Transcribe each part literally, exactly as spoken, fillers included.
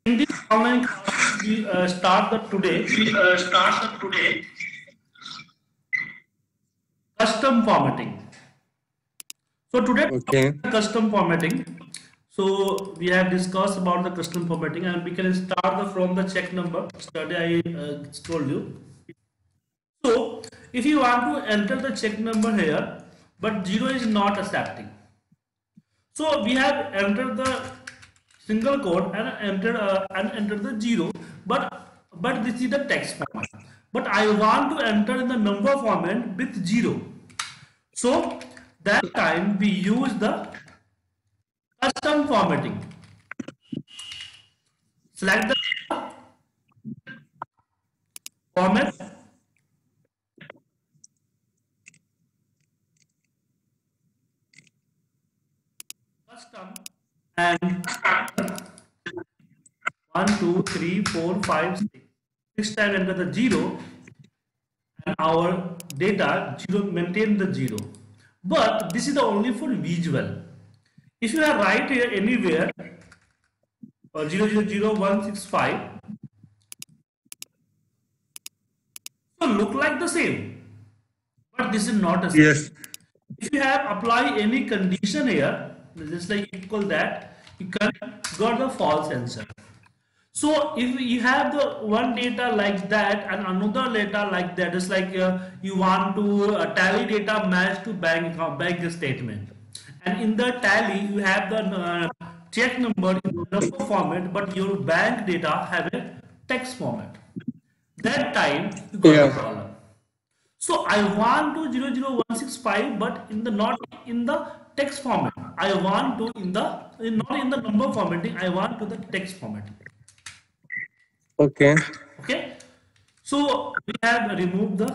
In this online class, we uh, start the today. We uh, start the today custom formatting. So today, Okay. custom formatting. So we have discussed about the custom formatting, and we can start the, from the check number. Study I uh, told you. So if you want to enter the check number here, but zero is not accepting. So we have entered the single code and entered uh, and entered the zero, but but this is the text format. But I want to enter in the number format with zero. So that time we use the custom formatting. Select the format, custom, and one, two, three, four, five, six. Six time enter the zero, and our data zero maintain the zero. But this is the only for visual. If you are right here anywhere, uh, zero zero zero one six five, so look like the same, but this is not a same. Yes. If you have apply any condition here, just like equal that, you can got the false answer. So if you have the one data like that and another data like that, it's like uh, you want to uh, tally data match to bank account, bank statement, and in the tally you have the uh, check number in the number format, but your bank data have a text format. That time you got Yeah. the problem. So I want to zero zero one six five, but in the not in the text format. I want to in the in, not in the number formatting. I want to the text formatting. Okay. Okay. So we have removed the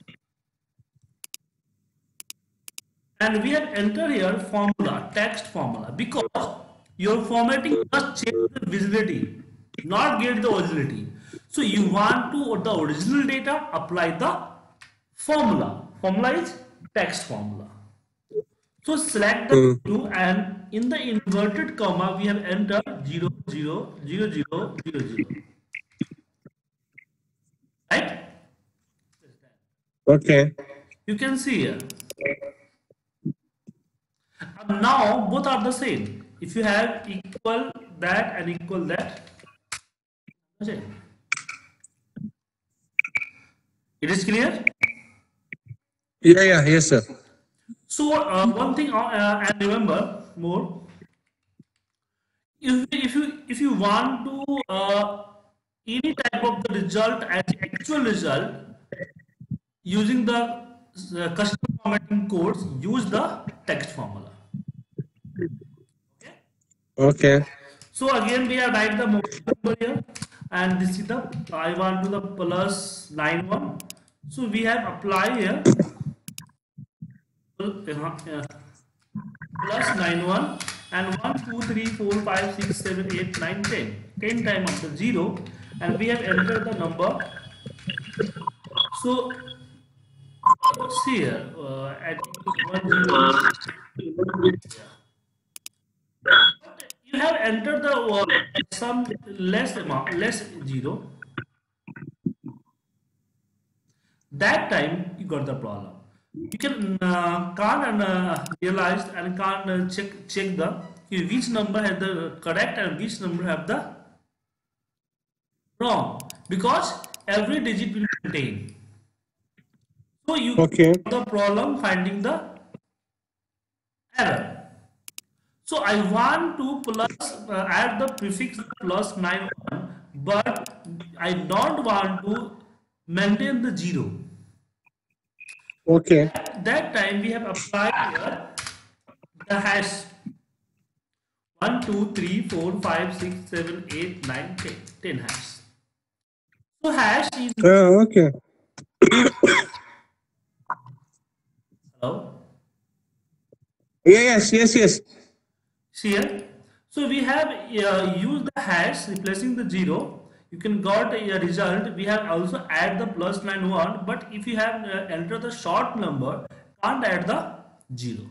and we have entered here formula, text formula, because your formatting must change the visibility, not get the originality. So you want to the original data apply the formula. Formula is text formula. So select the Mm. two, and in the inverted comma we have entered zero zero zero zero zero zero. Right? Okay. You can see here. And now both are the same. If you have equal that and equal that, it is clear. Yeah, yeah, yes, sir. So uh, one thing uh, and remember more. If, if you if you want to uh, any type of the result as actual result using the uh, custom formatting codes, use the text formula. Okay. Okay. So again we have write the mobile number here, and this is the I want to the plus nine one. So we have apply here uh, plus nine one and one two three four five six seven eight nine ten. ten time of the zero, and we have entered the number. So see here uh, at one zero. You have entered the uh, some less amount, less zero. That time you got the problem. You can uh, can't uh, realize and can't uh, check check the which number has the correct and which number have the wrong, because every digit will contain. So you Okay. got the problem finding the error. So I want to plus uh, add the prefix plus nine one, but I don't want to maintain the zero. Okay. That time we have applied here the hash one, two, three, four, five, six, seven, eight, nine, ten. ten hash. So hash is Uh, okay. hello. Yeah, yes, yes, yes. Here. So we have uh, used the hash replacing the zero. You can got a result. We have also add the plus nine one, but if you have uh, enter the short number, can't add the zero.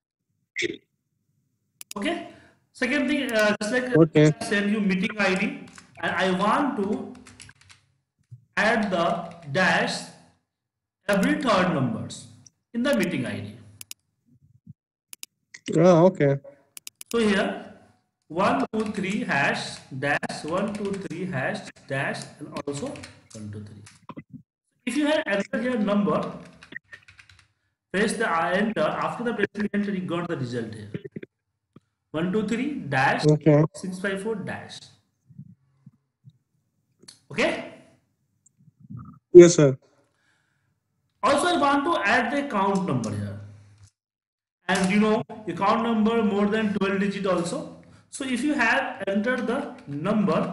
Okay. Second thing, uh, just like uh, Okay. send you meeting I D. and I want to add the dash every third numbers in the meeting I D. Oh, okay. So here one two three hash dash one two three hash dash and also one two three. If you have entered your number, press the enter. After the pressing enter, you got the result here. One two three dash Okay. six five four dash. Okay. Yes, sir. Also, I want to add the account number here, and you know account number more than twelve digit also. So if you have entered the number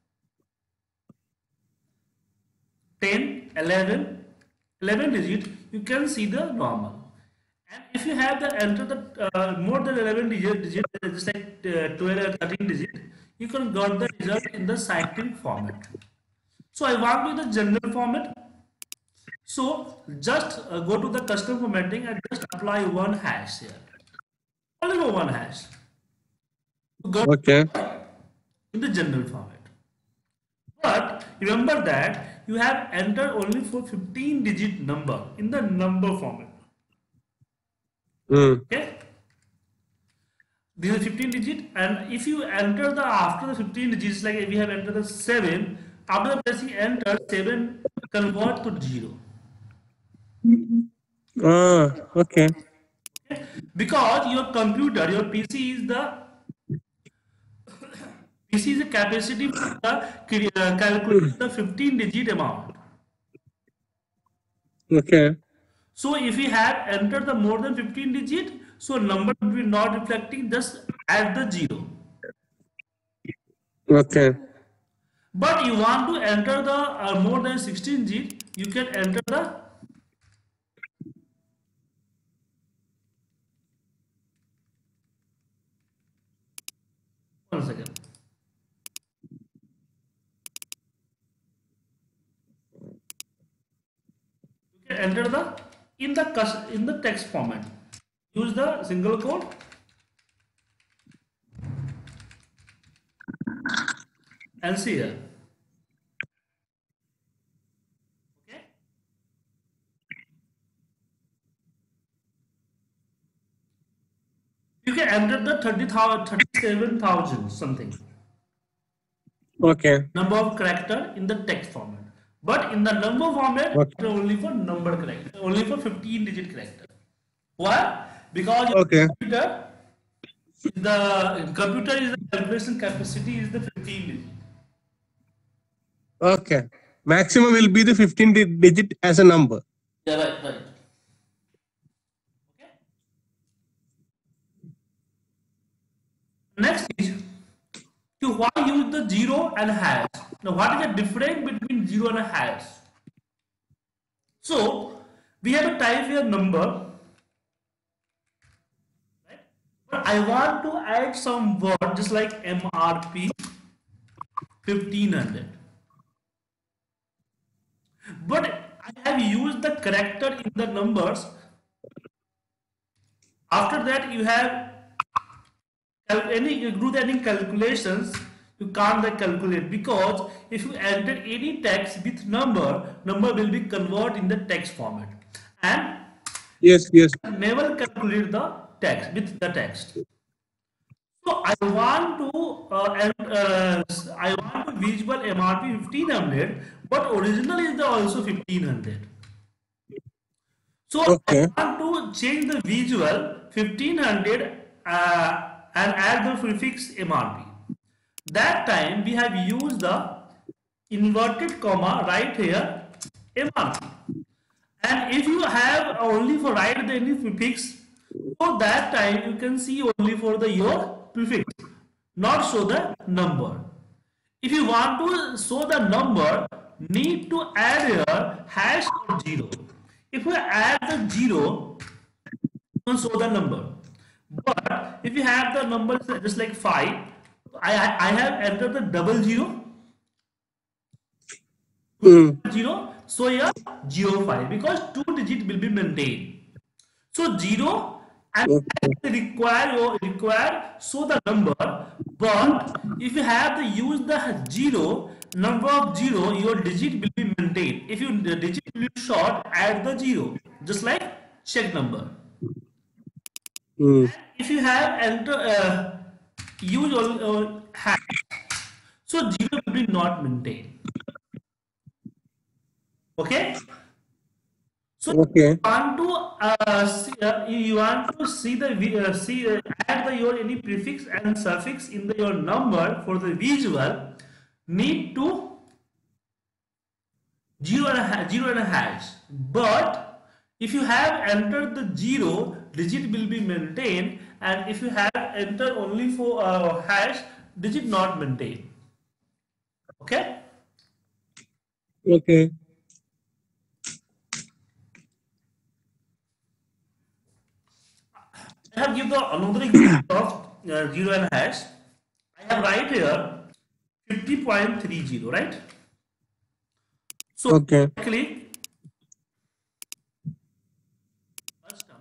ten, eleven, eleven digit, you can see the normal. And if you have the enter the uh, more than eleven digit, digit just like uh, twelve or thirteen digit, you can got the result in the scientific format. So I want to the general format. So just uh, go to the custom formatting and just apply one hash here. Only for one hash. Go Okay. in the general format. But remember that you have entered only for fifteen digit number in the number format. Mm. Okay. This is fifteen digit, and if you enter the after the fifteen digits, like if we have entered the seven, after the pressing enter, seven convert to zero. Ah, okay. Okay? Because your computer, your P C is the P C is the capacity for the uh, calculate the fifteen digit amount. Okay. So if we have entered the more than fifteen digit, so number will be not reflecting, just add the zero. Okay. But you want to enter the uh, more than sixteen digit, you can enter the one second. You can enter the in the cus- in the text format. Use the single quote and see here. Okay. You can enter the thirty thousand, thirty-seven thousand something Okay. number of character in the text format. But in the number format, Okay. only for number character, only for fifteen digit character. Why? Because your Okay. computer, the computer is the calculation capacity is the fifteen digit. Okay. Maximum will be the fifteen di- digit as a number. Yeah, right, right. Okay. Next is to why use the zero and hash. Now, what is the difference between zero and a hash? So, we have a type here number, right? But I want to add some word just like M R P fifteen hundred. But I have used the character in the numbers. After that, you have any you do any calculations, you can't calculate, because if you enter any text with number, number will be converted in the text format, and Yes. Yes. never calculate the text with the text. So I want to uh, and, uh, I want to visual M R P fifteen hundred, but original is the also fifteen hundred. So Okay. I want to change the visual fifteen hundred uh, and add the prefix M R P. That time we have used the inverted comma right here M R P. And if you have only for write the any prefix, so that time you can see only for the your prefix, not show the number. If you want to show the number, need to add here hash or zero. If we add the zero, you can show the number. But if you have the number just like five, I, I have entered the double zero, Mm. zero, so here zero five, because two digit will be maintained. So zero and Okay. they require you require show the number, but if you have to use the zero number of zero, your digit will be maintained. If you the digit will be short, add the zero, just like check number. Hmm. If you have enter uh, use all uh, hash, so zero will be not maintained. Okay. So Okay. you want to uh, see, uh, you want to see the vi- uh, see uh, add the your any prefix and suffix in the your number for the visual, need to zero and a ha- zero and a hash. But if you have entered the zero, digit will be maintained, and if you have entered only for uh, hash, digit not maintained. Okay. Okay. I have given the another example of uh, zero and hash. I have right here fifty point three zero, right? So Okay. click custom,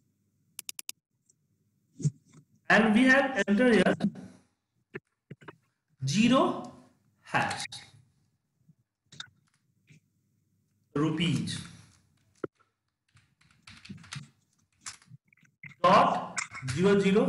and we have entered here zero hash rupees dot zero zero.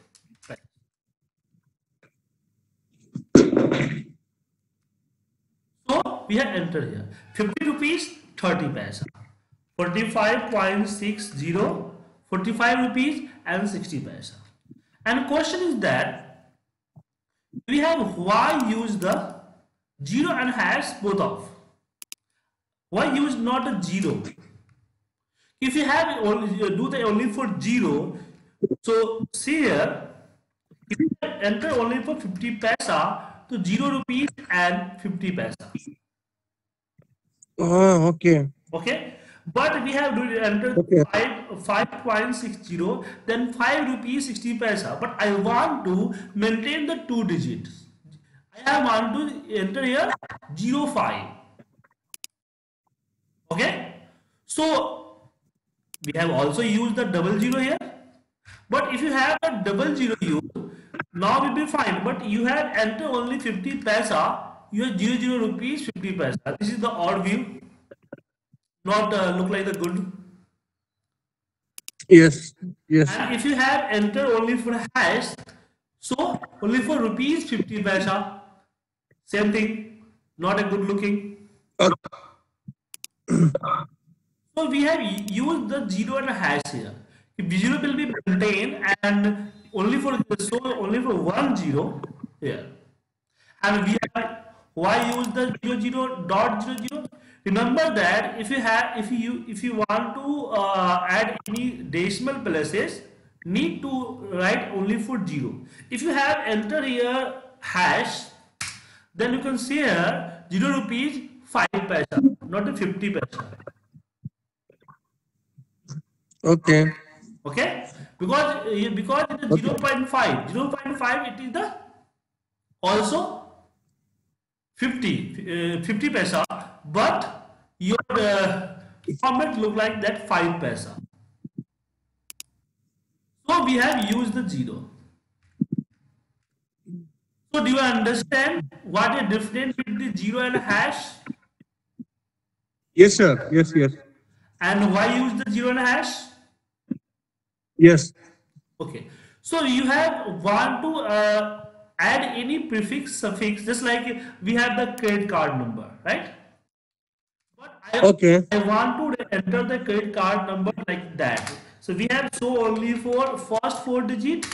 So we have entered here fifty rupees thirty paisa, forty-five point six zero, forty-five rupees and sixty paisa. And question is that we have why use the zero and hash both of? Why use not a zero? If you have only do the only for zero, so see here, if you enter only for fifty paisa, to zero rupees and fifty paisa. Oh, okay. Okay, but we have to enter Okay. five five point six zero, then five rupees sixty paisa. But I want to maintain the two digits. I want to enter here zero five. Okay, so we have also used the double zero here. But if you have a double zero used, now will be fine. But you have enter only fifty paisa. You have zero zero rupees fifty paisa. This is the odd view. Not uh, look like the good. Yes. Yes. And if you have enter only for hash, so only for rupees fifty paisa. Same thing. Not a good looking. Okay. So we have used the zero and a hash here. If zero will be maintained and only for so only for one zero here. And we have why use the zero zero dot zero zero? Remember that if you have if you if you want to uh, add any decimal places, need to write only for zero. If you have enter here hash, then you can see here zero rupees five paisa, not a fifty paisa. Okay. Okay, because uh, because it is Okay. zero point five, zero point five it is the also fifty, uh, fifty paisa, but your uh, format look like that five paisa. So we have used the zero. So do you understand what is difference between the zero and hash, Yes, sir. Yes. Yes. and why use the zero and hash? Yes. Okay, so you have want to uh, add any prefix suffix, just like we have the credit card number, right? But I, Okay. I want to enter the credit card number like that. So we have so only for first four digit,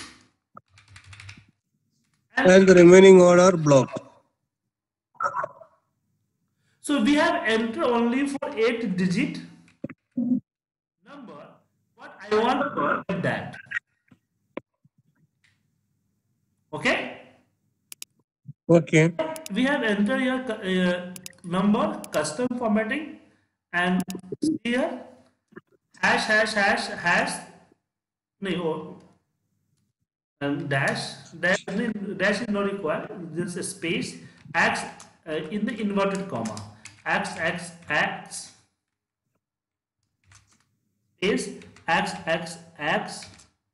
and And the remaining order blocked. so we have enter only for eight digit number. But I want to like that. Okay, Okay. we have enter your uh, number custom formatting, and here hash hash hash hash no, oh, and dash dash dash is not required, just a space x uh, in the inverted comma, x x x space x x x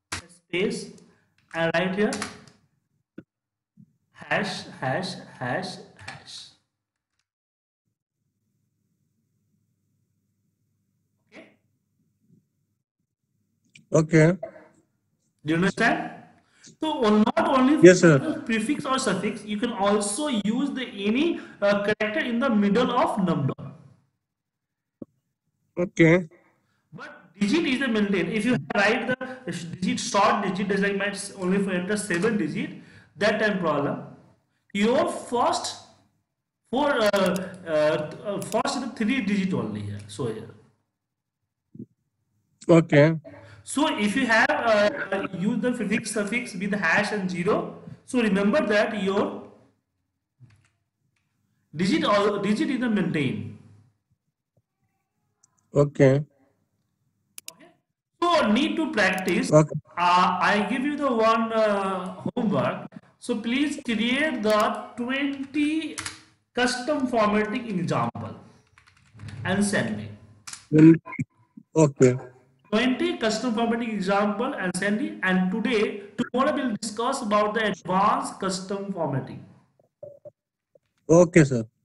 space, and write here hash, hash, hash, hash. Okay. Do you understand? So on- not only Yes, sir. the prefix or suffix, you can also use the any uh, character in the middle of number. Okay. But digit is the maintain. If you write the digit short digit, that's like might only for enter seven digit, that time problem. Your first four uh, uh, uh, first is the three digit only here. So here. Okay. So if you have uh, use the prefix suffix with hash and zero, so remember that your digit or digit is the maintain. Okay. Okay. So need to practice. Okay. Uh, I give you the one uh, homework. So please create the twenty custom formatting example and send me. Then- Okay. twenty custom formatting example and send it. And today, tomorrow we'll discuss about the advanced custom formatting. Okay, sir.